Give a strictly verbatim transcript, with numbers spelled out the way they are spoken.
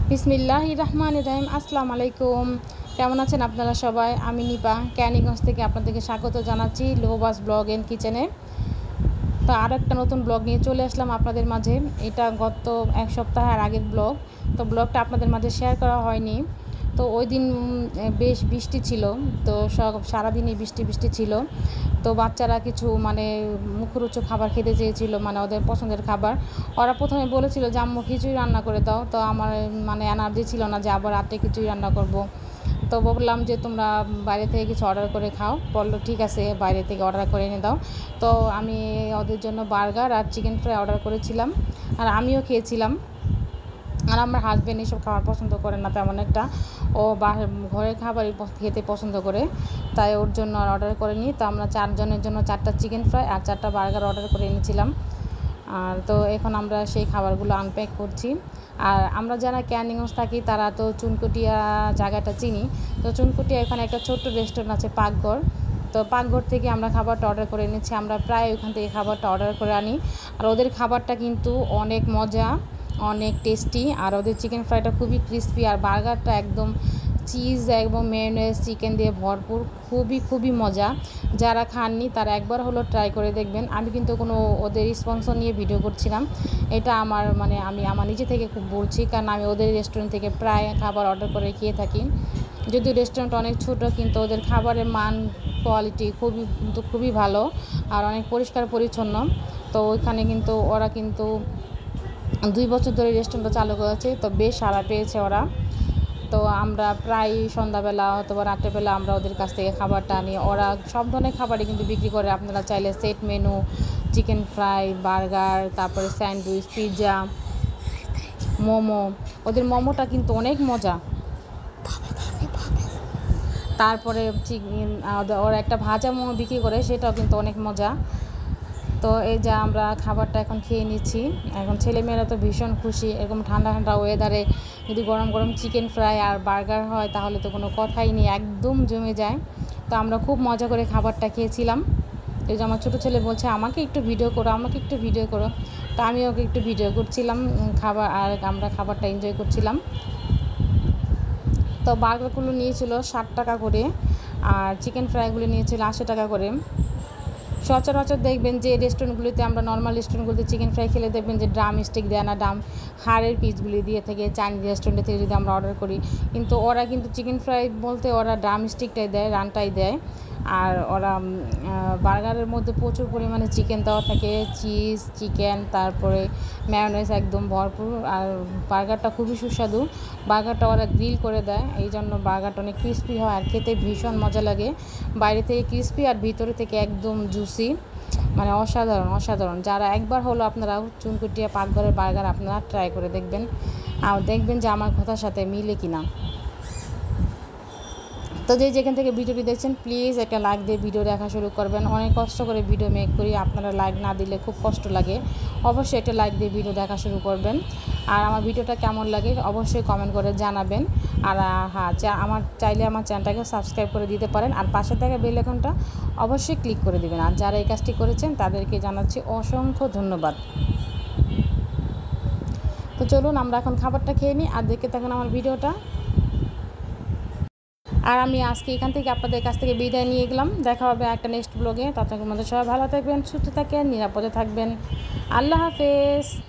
বিসমিল্লাহির রহমানির রহিম। আসসালামু আলাইকুম। কেমন আছেন আপনারা সবাই? আমি নিপা ক্যানিগঞ্জ থেকে আপনাদেরকে স্বাগত জানাচ্ছি লোবাস ব্লগ এন্ড কিচেনে। তো আর একটা নতুন ব্লগ নিয়ে চলে আসলাম আপনাদের মাঝে। এটা গত এক সপ্তাহের আগের ব্লগ। তো ব্লগটা আপনাদের মাঝে শেয়ার করা হয়নি। তো ওই দিন বেশ বৃষ্টি ছিল, তো সব সারাদিনই বৃষ্টি বৃষ্টি ছিল। তো বাচ্চারা কিছু মানে মুখরোচক খাবার খেতে চেয়েছিল, মানে ওদের পছন্দের খাবার। ওরা প্রথমে বলেছিল যে আম্মু খিচুড়ি রান্না করে দাও। তো আমার মানে এনার্জি ছিল না যে আবার রাতে খিচুড়ি রান্না করব। তো বললাম যে তোমরা বাইরে থেকে কিছু অর্ডার করে খাও। বললো ঠিক আছে, বাইরে থেকে অর্ডার করে এনে দাও। তো আমি ওদের জন্য বার্গার আর চিকেন ফ্রাই অর্ডার করেছিলাম, আর আমিও খেয়েছিলাম। আর আমার হাজব্যান্ড এসব খাবার পছন্দ করে না তেমন একটা, ও ঘরের খাবারই খেতে পছন্দ করে, তাই ওর জন্য আর অর্ডার করে নিই। তো আমরা চারজনের জন্য চারটা চিকেন ফ্রাই আর চারটা বার্গার অর্ডার করে এনেছিলাম। আর তো এখন আমরা সেই খাবারগুলো আনপ্যাক করছি। আর আমরা যারা ক্যানিগঞ্জ থাকি তারা তো চুনকুটিয়া জায়গাটা চিনি। তো চুনকুটিয়া এখানে একটা ছোট্ট রেস্টুরেন্ট আছে, পাকঘর। তো পাকঘর থেকে আমরা খাবারটা অর্ডার করে এনেছি। আমরা প্রায় ওখান থেকে খাবারটা অর্ডার করে আনি। আর ওদের খাবারটা কিন্তু অনেক মজা, অনেক টেস্টি। আর ওদের চিকেন ফ্রাইটা খুবই ক্রিস্পি, আর বার্গারটা একদম চিজ এবং মেয়োনেজ চিকেন দিয়ে ভরপুর, খুবই খুবই মজা। যারা খাননি তারা একবার হলো ট্রাই করে দেখবেন। আমি কিন্তু কোনো ওদের স্পন্সর নিয়ে ভিডিও করছিলাম, এটা আমার মানে আমি আমার নিজে থেকে খুব বলছি, কারণ আমি ওদের রেস্টুরেন্ট থেকে প্রায় খাবার অর্ডার করে খেয়ে থাকি। যদিও রেস্টুরেন্ট অনেক ছোটো, কিন্তু ওদের খাবারের মান কোয়ালিটি খুবই কিন্তু খুবই ভালো, আর অনেক পরিষ্কার পরিচ্ছন্ন। তো ওইখানে কিন্তু ওরা কিন্তু দুই বছর ধরে রেস্টুরেন্টটা চালু করেছে, তো বেশ সাড়া পেয়েছে ওরা। তো আমরা প্রায় সন্ধ্যাবেলা অথবা রাত্রেবেলা আমরা ওদের কাছ থেকে খাবারটা আনি। ওরা সব ধরনের খাবারই কিন্তু বিক্রি করে। আপনারা চাইলে set menu, chicken fry, burger, তারপরে স্যান্ডউইচ, পিৎজা, মোমো। ওদের মোমোটা কিন্তু অনেক মজা। তারপরে চিকেন ওরা একটা ভাজা মোমো বিক্রি করে, সেটাও কিন্তু অনেক মজা। তো এই যে আমরা খাবারটা এখন খেয়ে নিচ্ছি। এখন ছেলেমেয়েরা তো ভীষণ খুশি, এরকম ঠান্ডা ঠান্ডা ওয়েদারে যদি গরম গরম চিকেন ফ্রাই আর বার্গার হয় তাহলে তো কোনো কথাই নেই, একদম জমে যায়। তো আমরা খুব মজা করে খাবারটা খেয়েছিলাম। এই যে আমার ছোটো ছেলে বলছে আমাকে একটু ভিডিও করো, আমাকে একটু ভিডিও করো। তো আমি ওকে একটু ভিডিও করছিলাম খাবার, আর আমরা খাবারটা এনজয় করছিলাম। তো বার্গারগুলো নিয়েছিল ষাট টাকা করে, আর চিকেন ফ্রাইগুলো নিয়েছিল আশি টাকা করে। সচরাচর দেখবেন যে রেস্টুরেন্টগুলিতে, আমরা নর্মাল রেস্টুরেন্টগুলিতে চিকেন ফ্রাই খেলে দেখবেন যে ড্রাম স্টিক দেয় না, ড্রাম হাড়ের পিসগুলি দিয়ে থেকে চাইনিজ রেস্টুরেন্ট থেকে যদি আমরা অর্ডার করি। কিন্তু ওরা কিন্তু চিকেন ফ্রাই বলতে ওরা ড্রাম স্টিকটাই দেয়, রানটাই দেয়। আর ওরা বার্গারের মধ্যে প্রচুর পরিমাণে চিকেন দেওয়া থাকে, চিজ, চিকেন, তারপরে মেয়োনেজ একদম ভরপুর। আর বার্গারটা খুবই সুস্বাদু। বার্গারটা ওরা গ্রিল করে দেয়, এই জন্য বার্গারটা অনেক ক্রিস্পি হয় আর খেতে ভীষণ মজা লাগে। বাইরে থেকে ক্রিস্পি আর ভিতরে থেকে একদম জুসি, মানে অসাধারণ অসাধারণ। যারা একবার হলো আপনারা চুনকুটিয়া পাকঘরের বার্গার আপনারা ট্রাই করে দেখবেন, আর দেখবেন যে আমার কথার সাথে মিলে কিনা। তো যে যেখান থেকে ভিডিওটি দেখছেন প্লিজ একটা লাইক দিয়ে ভিডিও দেখা শুরু করবেন। অনেক কষ্ট করে ভিডিও মেক করি, আপনারা লাইক না দিলে খুব কষ্ট লাগে। অবশ্যই একটা লাইক দিয়ে ভিডিও দেখা শুরু করবেন। আর আমার ভিডিওটা কেমন লাগে অবশ্যই কমেন্ট করে জানাবেন। আর হ্যাঁ, আমার চাইলে আমার চ্যানেলটাকে সাবস্ক্রাইব করে দিতে পারেন, আর পাশে থাকা বেল আইকনটা অবশ্যই ক্লিক করে দিবেন। আর যারা এই কাজটি করেছেন তাদেরকে জানাচ্ছি অসংখ্য ধন্যবাদ। তো চলুন আমরা এখন খাবারটা খেয়ে নিই, আর দেখতে থাকুন আমার ভিডিওটা। আর আমি আজকে এখান থেকে আপনাদের কাছ থেকে বিদায় নিয়ে গেলাম। দেখা হবে একটা নেক্সট ব্লগে। ততক্ষণ মধ্যে সবাই ভালো থাকবেন, সুস্থ থাকবেন, নিরাপদে থাকবেন। আল্লাহ হাফেজ।